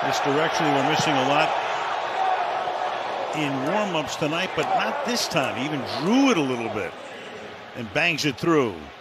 This direction we're missing a lot in warm-ups tonight, but not this time. He even drew it a little bit and bangs it through.